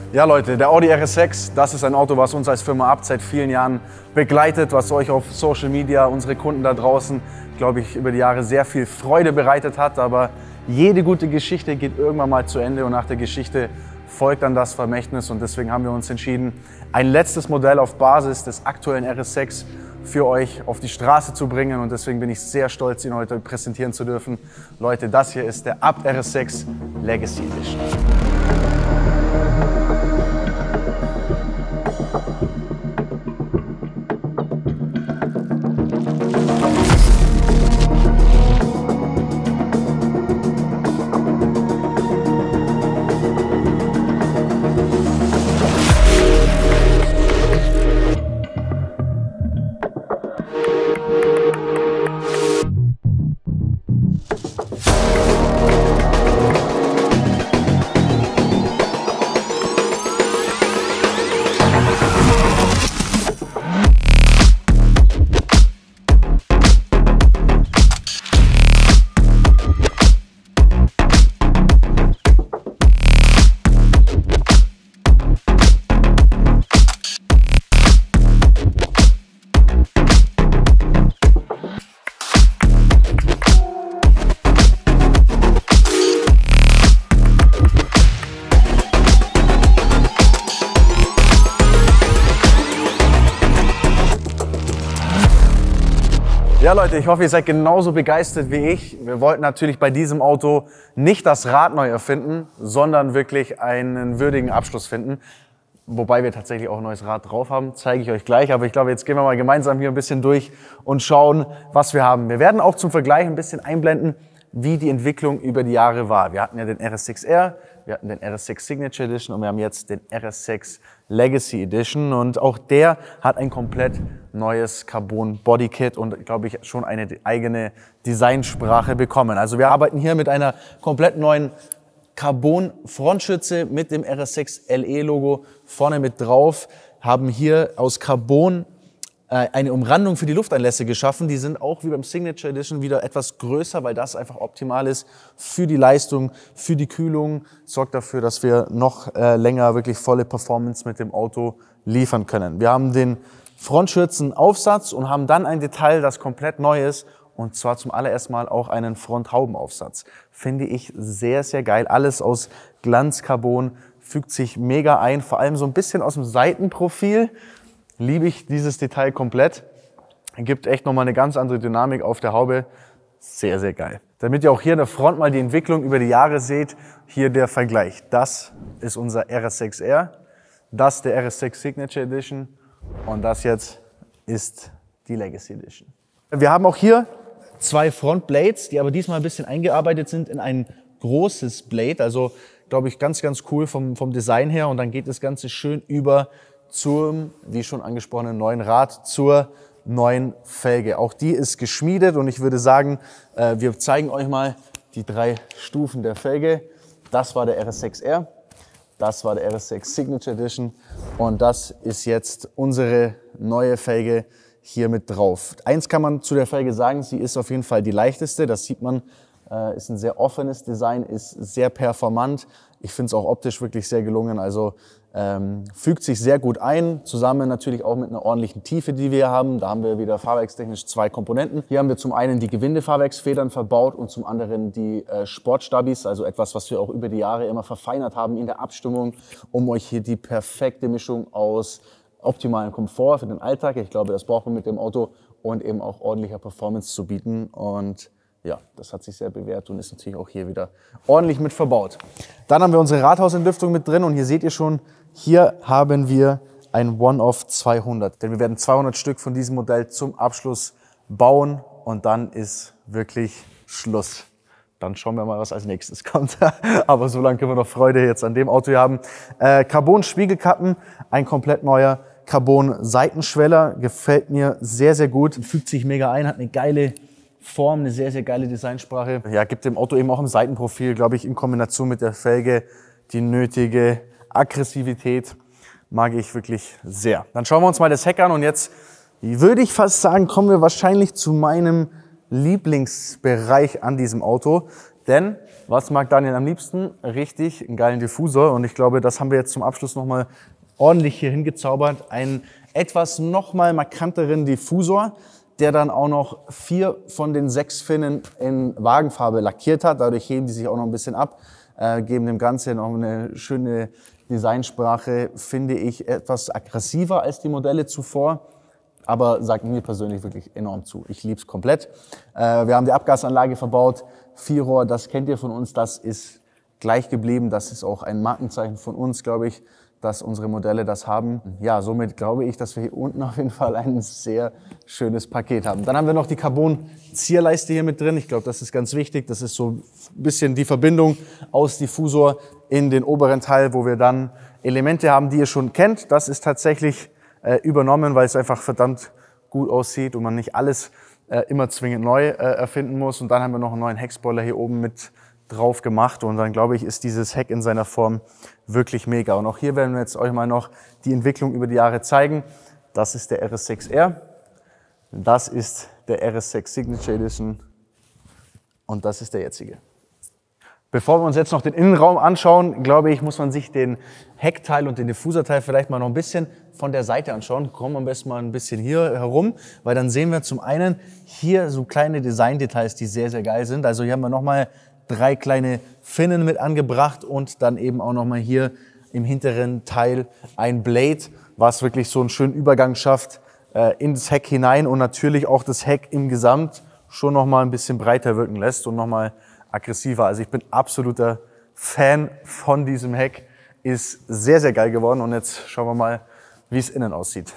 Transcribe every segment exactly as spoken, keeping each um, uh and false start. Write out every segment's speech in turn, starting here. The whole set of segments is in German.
Ja Leute, der Audi R S sechs, das ist ein Auto, was uns als Firma Abt seit vielen Jahren begleitet, was euch auf Social Media, unsere Kunden da draußen, glaube ich, über die Jahre sehr viel Freude bereitet hat. Aber jede gute Geschichte geht irgendwann mal zu Ende und nach der Geschichte folgt dann das Vermächtnis. Und deswegen haben wir uns entschieden, ein letztes Modell auf Basis des aktuellen R S sechs für euch auf die Straße zu bringen. Und deswegen bin ich sehr stolz, ihn heute präsentieren zu dürfen. Leute, das hier ist der Abt R S sechs Legacy Edition. Ja Leute, ich hoffe, ihr seid genauso begeistert wie ich. Wir wollten natürlich bei diesem Auto nicht das Rad neu erfinden, sondern wirklich einen würdigen Abschluss finden. Wobei wir tatsächlich auch ein neues Rad drauf haben, zeige ich euch gleich. Aber ich glaube, jetzt gehen wir mal gemeinsam hier ein bisschen durch und schauen, was wir haben. Wir werden auch zum Vergleich ein bisschen einblenden, wie die Entwicklung über die Jahre war. Wir hatten ja den R S sechs R, wir hatten den R S sechs Signature Edition und wir haben jetzt den R S sechs Legacy Edition. Und auch der hat ein komplett neues Carbon Bodykit und, glaube ich, schon eine eigene Designsprache bekommen. Also wir arbeiten hier mit einer komplett neuen Carbon Frontschütze mit dem R S sechs L E Logo vorne mit drauf, haben hier aus Carbon eine Umrandung für die Lufteinlässe geschaffen. Die sind auch wie beim Signature Edition wieder etwas größer, weil das einfach optimal ist für die Leistung, für die Kühlung. Sorgt dafür, dass wir noch äh, länger wirklich volle Performance mit dem Auto liefern können. Wir haben den Frontschürzenaufsatz und haben dann ein Detail, das komplett neu ist. Und zwar zum allerersten Mal auch einen Fronthaubenaufsatz. Finde ich sehr, sehr geil. Alles aus Glanzcarbon, fügt sich mega ein. Vor allem so ein bisschen aus dem Seitenprofil. Liebe ich dieses Detail komplett. Gibt echt nochmal eine ganz andere Dynamik auf der Haube. Sehr, sehr geil. Damit ihr auch hier in der Front mal die Entwicklung über die Jahre seht, hier der Vergleich. Das ist unser R S sechs R, das der R S sechs Signature Edition und das jetzt ist die Legacy Edition. Wir haben auch hier zwei Frontblades, die aber diesmal ein bisschen eingearbeitet sind in ein großes Blade. Also, glaube ich, ganz, ganz cool vom, vom Design her. Und dann geht das Ganze schön über zum, wie schon angesprochenen, neuen Rad, zur neuen Felge. Auch die ist geschmiedet und ich würde sagen, äh, wir zeigen euch mal die drei Stufen der Felge. Das war der R S sechs R, das war der R S sechs Signature Edition und das ist jetzt unsere neue Felge hier mit drauf. Eins kann man zu der Felge sagen, sie ist auf jeden Fall die leichteste, das sieht man, äh, ist ein sehr offenes Design, ist sehr performant. Ich finde es auch optisch wirklich sehr gelungen, also ähm, fügt sich sehr gut ein, zusammen natürlich auch mit einer ordentlichen Tiefe, die wir haben. Da haben wir wieder fahrwerkstechnisch zwei Komponenten. Hier haben wir zum einen die Gewindefahrwerksfedern verbaut und zum anderen die äh, Sportstabis, also etwas, was wir auch über die Jahre immer verfeinert haben in der Abstimmung, um euch hier die perfekte Mischung aus optimalen Komfort für den Alltag, ich glaube, das braucht man mit dem Auto, und eben auch ordentlicher Performance zu bieten. Und ja, das hat sich sehr bewährt und ist natürlich auch hier wieder ordentlich mit verbaut. Dann haben wir unsere Rathausentlüftung mit drin und hier seht ihr schon, hier haben wir ein One-Off zweihundert. Denn wir werden zweihundert Stück von diesem Modell zum Abschluss bauen und dann ist wirklich Schluss. Dann schauen wir mal, was als nächstes kommt. Aber so lange können wir noch Freude jetzt an dem Auto hier haben. Äh, Carbon-Spiegelkappen, ein komplett neuer Carbon-Seitenschweller. Gefällt mir sehr, sehr gut. Fügt sich mega ein, hat eine geile Form, eine sehr, sehr geile Designsprache. Ja, gibt dem Auto eben auch im Seitenprofil, glaube ich, in Kombination mit der Felge die nötige Aggressivität. Mag ich wirklich sehr. Dann schauen wir uns mal das Heck an und jetzt würde ich fast sagen, kommen wir wahrscheinlich zu meinem Lieblingsbereich an diesem Auto, Denn was mag Daniel am liebsten? Richtig, einen geilen Diffusor. Und ich glaube, das haben wir jetzt zum Abschluss nochmal ordentlich hier hingezaubert. Einen etwas nochmal markanteren Diffusor, der dann auch noch vier von den sechs Finnen in Wagenfarbe lackiert hat. Dadurch heben die sich auch noch ein bisschen ab, äh, geben dem Ganzen noch eine schöne Designsprache, finde ich etwas aggressiver als die Modelle zuvor. Aber sagt mir persönlich wirklich enorm zu. Ich liebe es komplett. Äh, wir haben die Abgasanlage verbaut, Vierrohr, das kennt ihr von uns, das ist gleich geblieben. Das ist auch ein Markenzeichen von uns, glaube ich, dass unsere Modelle das haben. Ja, somit glaube ich, dass wir hier unten auf jeden Fall ein sehr schönes Paket haben. Dann haben wir noch die Carbon-Zierleiste hier mit drin. Ich glaube, das ist ganz wichtig. Das ist so ein bisschen die Verbindung aus Diffusor in den oberen Teil, wo wir dann Elemente haben, die ihr schon kennt. Das ist tatsächlich äh, übernommen, weil es einfach verdammt gut aussieht und man nicht alles äh, immer zwingend neu äh, erfinden muss. Und dann haben wir noch einen neuen Heckspoiler hier oben mit drauf gemacht und dann glaube ich, ist dieses Heck in seiner Form wirklich mega. Und auch hier werden wir jetzt euch mal noch die Entwicklung über die Jahre zeigen. Das ist der R S sechs R, das ist der R S sechs Signature Edition und das ist der jetzige. Bevor wir uns jetzt noch den Innenraum anschauen, glaube ich, muss man sich den Heckteil und den Diffuserteil vielleicht mal noch ein bisschen von der Seite anschauen. Kommen wir am besten mal ein bisschen hier herum, weil dann sehen wir zum einen hier so kleine Design-Details, die sehr, sehr geil sind. Also hier haben wir nochmal drei kleine Finnen mit angebracht und dann eben auch nochmal hier im hinteren Teil ein Blade, was wirklich so einen schönen Übergang schafft äh, ins Heck hinein und natürlich auch das Heck im Gesamt schon nochmal ein bisschen breiter wirken lässt und nochmal aggressiver. Also ich bin absoluter Fan von diesem Heck, ist sehr, sehr geil geworden und jetzt schauen wir mal, wie es innen aussieht.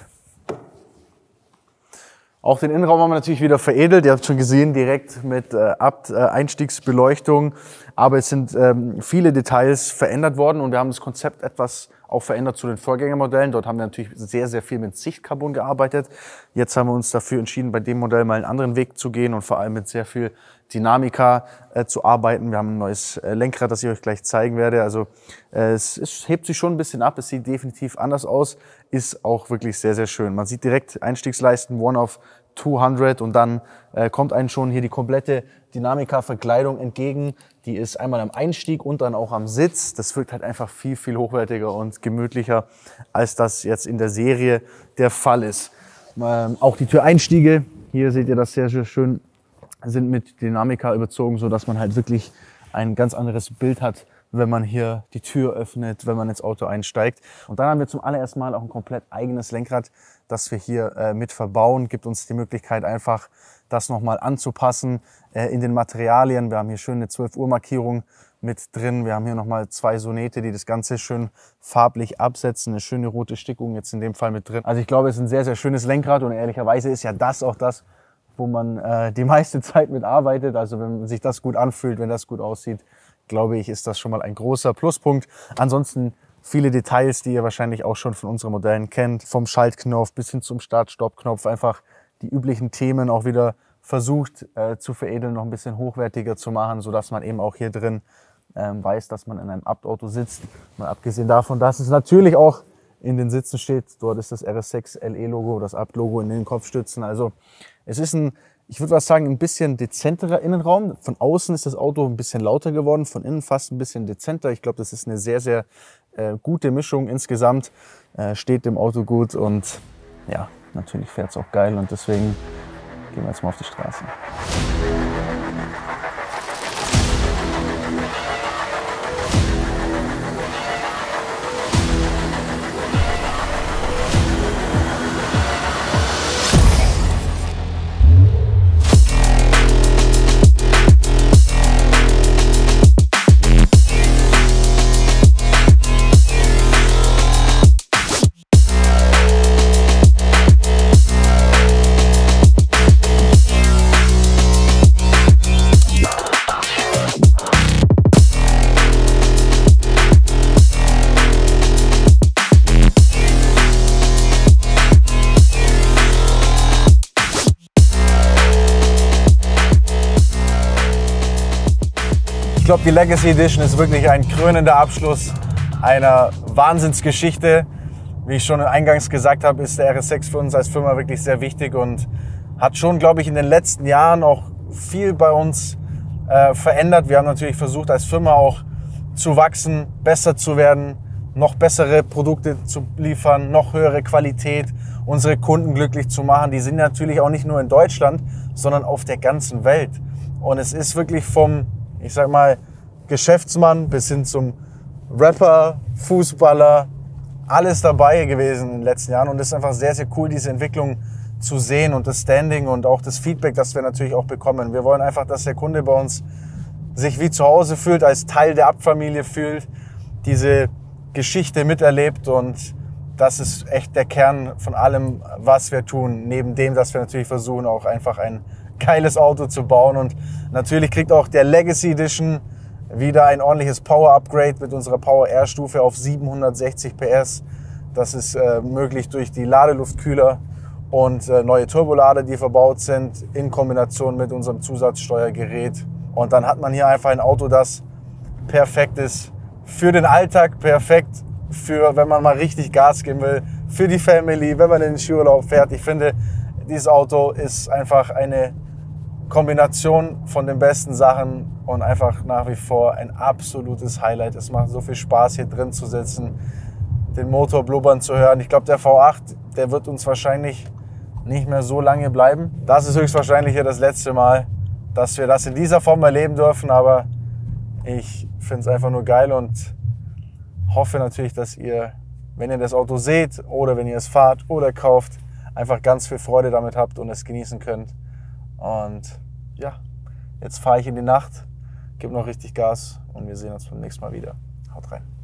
Auch den Innenraum haben wir natürlich wieder veredelt. Ihr habt schon gesehen, direkt mit äh, Abt, äh, Einstiegsbeleuchtung. Aber es sind ähm, viele Details verändert worden und wir haben das Konzept etwas auch verändert zu den Vorgängermodellen. Dort haben wir natürlich sehr, sehr viel mit Sichtcarbon gearbeitet. Jetzt haben wir uns dafür entschieden, bei dem Modell mal einen anderen Weg zu gehen und vor allem mit sehr viel Dynamika äh, zu arbeiten. Wir haben ein neues äh, Lenkrad, das ich euch gleich zeigen werde. Also äh, es, es hebt sich schon ein bisschen ab. Es sieht definitiv anders aus. Ist auch wirklich sehr, sehr schön. Man sieht direkt Einstiegsleisten One of zweihundert und dann äh, kommt einem schon hier die komplette Dynamika-Verkleidung entgegen. Die ist einmal am Einstieg und dann auch am Sitz. Das wirkt halt einfach viel, viel hochwertiger und gemütlicher, als das jetzt in der Serie der Fall ist. Ähm, auch die Türeinstiege, hier seht ihr das sehr, sehr schön, sind mit Dynamika überzogen, so dass man halt wirklich ein ganz anderes Bild hat, wenn man hier die Tür öffnet, wenn man ins Auto einsteigt. Und dann haben wir zum allerersten Mal auch ein komplett eigenes Lenkrad, das wir hier äh, mit verbauen. Gibt uns die Möglichkeit, einfach das nochmal anzupassen äh, in den Materialien. Wir haben hier schön eine zwölf Uhr Markierung mit drin. Wir haben hier nochmal zwei Sonete, die das Ganze schön farblich absetzen. Eine schöne rote Stickung jetzt in dem Fall mit drin. Also ich glaube, es ist ein sehr, sehr schönes Lenkrad und ehrlicherweise ist ja das auch das, wo man äh, die meiste Zeit mit arbeitet. Also wenn sich das gut anfühlt, wenn das gut aussieht, glaube ich, ist das schon mal ein großer Pluspunkt. Ansonsten viele Details, die ihr wahrscheinlich auch schon von unseren Modellen kennt, vom Schaltknopf bis hin zum Start-Stopp-Knopf, einfach die üblichen Themen auch wieder versucht äh, zu veredeln, noch ein bisschen hochwertiger zu machen, sodass man eben auch hier drin ähm, weiß, dass man in einem Abt-Auto sitzt. Mal abgesehen davon, dass es natürlich auch in den Sitzen steht, dort ist das R S sechs L E-Logo, das Abt-Logo in den Kopfstützen. Also es ist ein, ich würde was sagen, ein bisschen dezenterer Innenraum. Von außen ist das Auto ein bisschen lauter geworden, von innen fast ein bisschen dezenter. Ich glaube, das ist eine sehr, sehr äh, gute Mischung insgesamt. Äh, steht dem Auto gut und ja, natürlich fährt es auch geil und deswegen gehen wir jetzt mal auf die Straße. Ich glaube, die Legacy Edition ist wirklich ein krönender Abschluss einer Wahnsinnsgeschichte. Wie ich schon eingangs gesagt habe, ist der R S sechs für uns als Firma wirklich sehr wichtig und hat schon, glaube ich, in den letzten Jahren auch viel bei uns äh, verändert. Wir haben natürlich versucht, als Firma auch zu wachsen, besser zu werden, noch bessere Produkte zu liefern, noch höhere Qualität, unsere Kunden glücklich zu machen. Die sind natürlich auch nicht nur in Deutschland, sondern auf der ganzen Welt. Und es ist wirklich vom, ich sag mal, Geschäftsmann bis hin zum Rapper, Fußballer, alles dabei gewesen in den letzten Jahren. Und es ist einfach sehr, sehr cool, diese Entwicklung zu sehen und das Standing und auch das Feedback, das wir natürlich auch bekommen. Wir wollen einfach, dass der Kunde bei uns sich wie zu Hause fühlt, als Teil der Abt-Familie fühlt, diese Geschichte miterlebt, und das ist echt der Kern von allem, was wir tun. Neben dem, dass wir natürlich versuchen, auch einfach ein geiles Auto zu bauen, und natürlich kriegt auch der Legacy Edition wieder ein ordentliches Power-Upgrade mit unserer Power-Air-Stufe auf siebenhundertsechzig P S. Das ist äh, möglich durch die Ladeluftkühler und äh, neue Turbolader, die verbaut sind, in Kombination mit unserem Zusatzsteuergerät. Und dann hat man hier einfach ein Auto, das perfekt ist für den Alltag, perfekt für, wenn man mal richtig Gas geben will, für die Family, wenn man in den Skiurlaub fährt. Ich finde, dieses Auto ist einfach eine Kombination von den besten Sachen und einfach nach wie vor ein absolutes Highlight. Es macht so viel Spaß, hier drin zu sitzen, den Motor blubbern zu hören. Ich glaube, der V acht, der wird uns wahrscheinlich nicht mehr so lange bleiben. Das ist höchstwahrscheinlich hier das letzte Mal, dass wir das in dieser Form erleben dürfen, aber ich finde es einfach nur geil und hoffe natürlich, dass ihr, wenn ihr das Auto seht oder wenn ihr es fahrt oder kauft, einfach ganz viel Freude damit habt und es genießen könnt. Und ja, jetzt fahre ich in die Nacht, gebe noch richtig Gas und wir sehen uns beim nächsten Mal wieder. Haut rein.